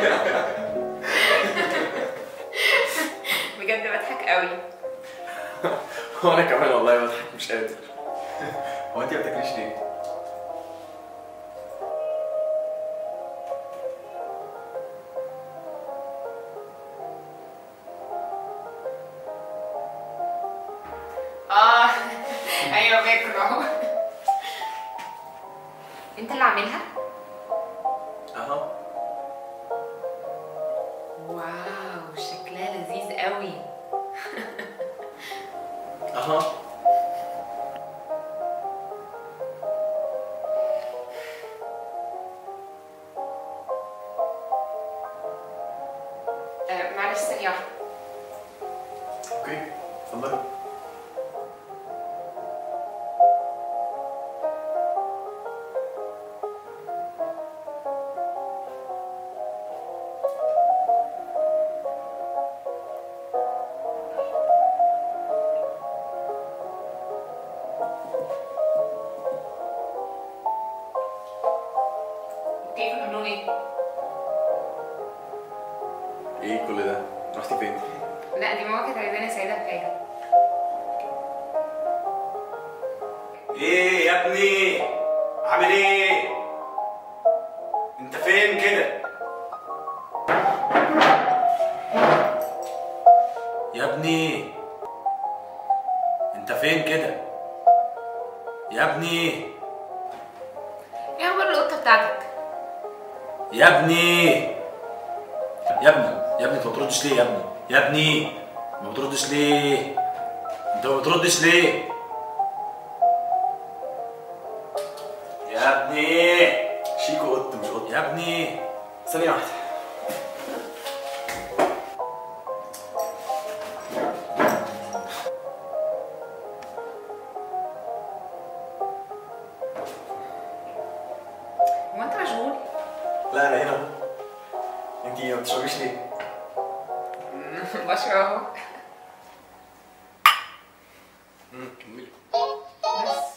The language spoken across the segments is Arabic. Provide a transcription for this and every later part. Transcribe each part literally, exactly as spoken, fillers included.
بجد بضحك قوي. وانا كمان والله بضحك مش قادر. هو انت ما بتاكليش ليه؟ اه ايوه باكل اهو. انت اللي عاملها؟ اها. واو شكلها لذيذ قوي. اها. آه معلش ثانية واحدة. اوكي اتفضلي. كيف بنقول ايه؟ ايه كل ده؟ رحتي فين؟ لا دي ماما كانت عايزاني اساعدها بحاجة. ايه يا ابني؟ عامل ايه؟ انت فين كده؟ يا ابني انت فين كده؟ يا ابني ايه اخبار القطة بتاعتك؟ يا ابني يا ابني يا ابني انت ما بتردش ليه يا ابني؟ يا ابني ما بتردش ليه؟ انت ما بتردش ليه؟ يا ابني شيكو قط مش قط. يا ابني ثانية واحدة. هو انت مشغول؟ لا انا هنا اهو. انتي ما بتشربيش ليه؟ بشرب اهو. امم كملي. بس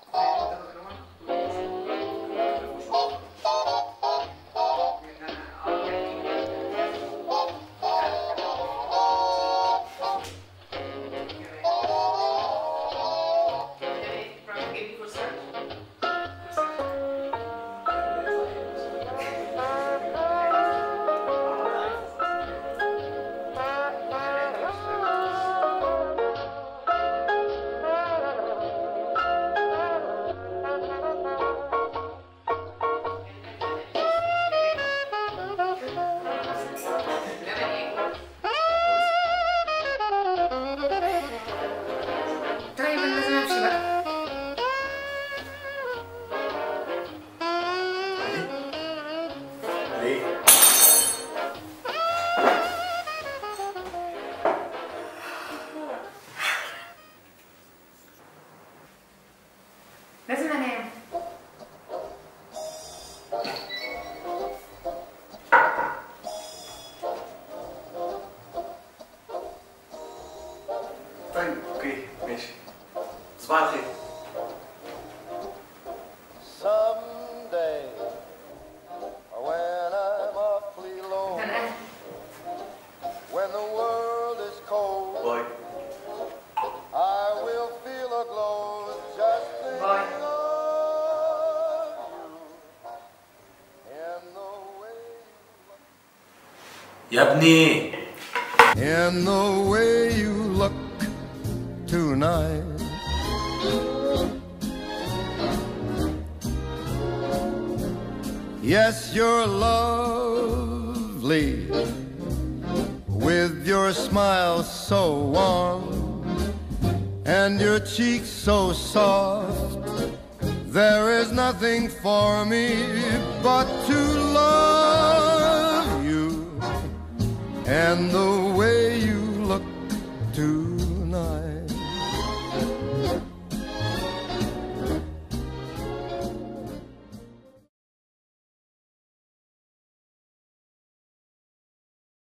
طيب انا لازم امشي بقى. ليه؟ لازم انام. طيب اوكي ماشي. صباح الخير. Someday, when I'm awfully low, انا اهل. when the world is cold, باي. I will feel a glow just باي. thinking of you in the way يا ابني in the way you look tonight. Yes, you're lovely with your smile so warm and your cheeks so soft. There is nothing for me but to love you and the way you look tonight.